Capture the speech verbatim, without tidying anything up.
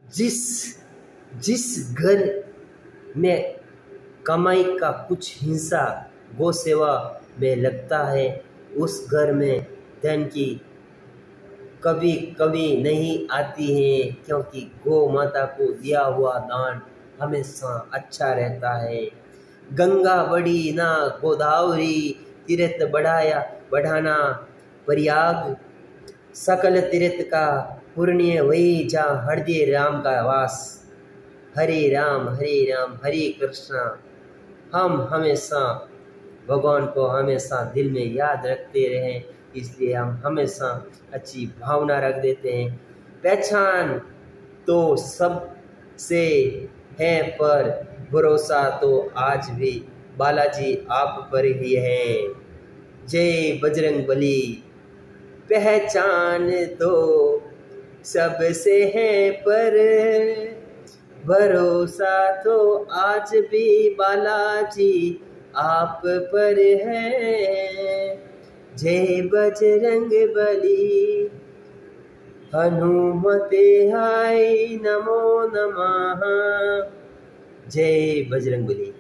जिस जिस घर में कमाई का कुछ हिस्सा गौ सेवा में लगता है, उस घर में धन की कभी कभी नहीं आती है, क्योंकि गौ माता को दिया हुआ दान हमेशा अच्छा रहता है। गंगा बड़ी ना गोदावरी, तीर्थ बढ़ाया बढ़ाना प्रयाग, सकल तीर्थ का पुण्य वही जहाँ हृदय राम का वास। हरे राम हरे राम हरे कृष्णा। हम हमेशा भगवान को हमेशा दिल में याद रखते रहें, इसलिए हम हमेशा अच्छी भावना रख देते हैं। पहचान तो सब से है, पर भरोसा तो आज भी बालाजी आप पर ही है। जय बजरंग बली। पहचान तो सबसे है, पर भरोसा तो आज भी बालाजी आप पर है। जय बजरंग बली। हनुमते हाय नमो नमः। जय बजरंग बली।